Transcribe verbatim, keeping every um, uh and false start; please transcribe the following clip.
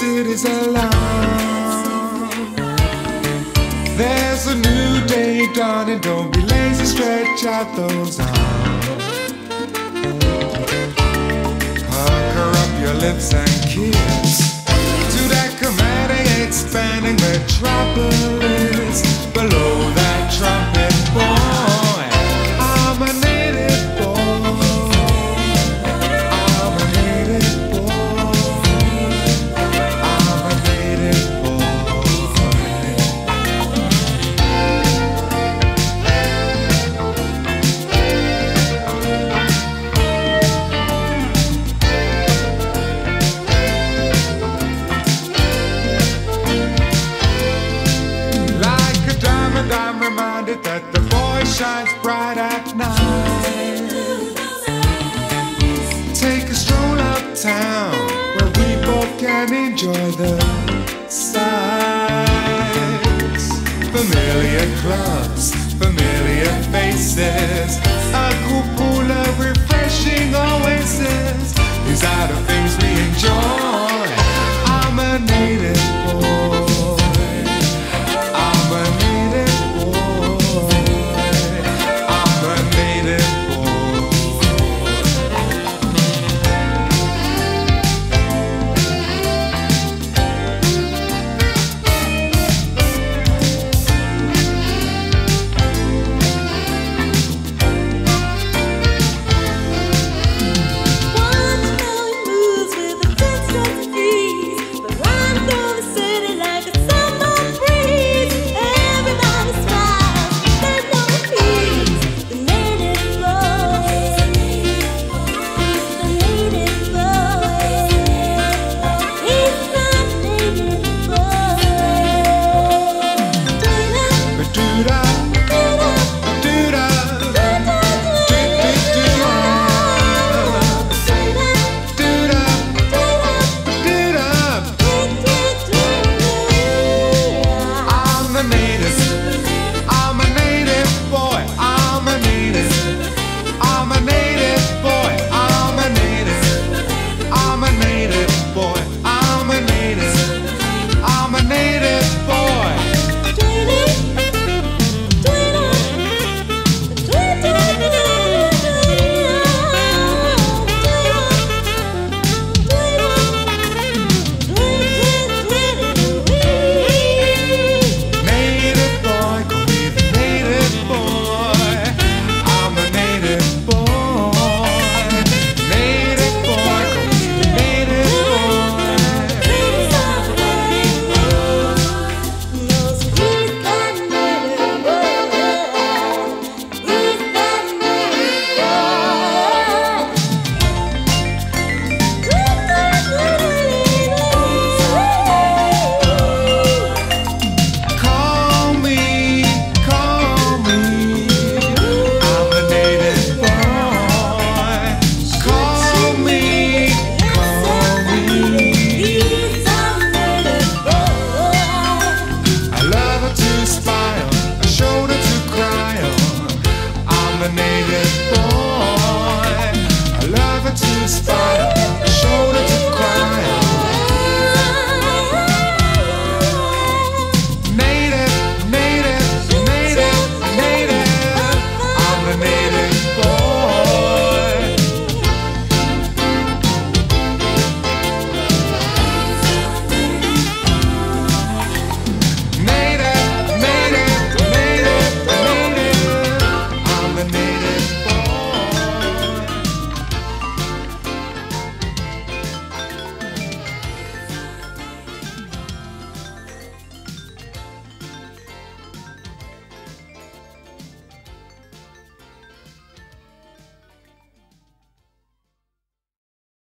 city's alarm. There's a new day dawning, don't be lazy, stretch out those arms. Pucker up your lips and kiss to that commanding, expanding metropolis below that trumpet boy. I'm a native boy. I'm a native boy. I'm a native boy. Like a diamond, I'm reminded that the boy shines bright at night. Take a stroll uptown where we both can enjoy the sights. Familiar clubs, familiar faces, a cool pool of refreshing oasis. These are the things we enjoy.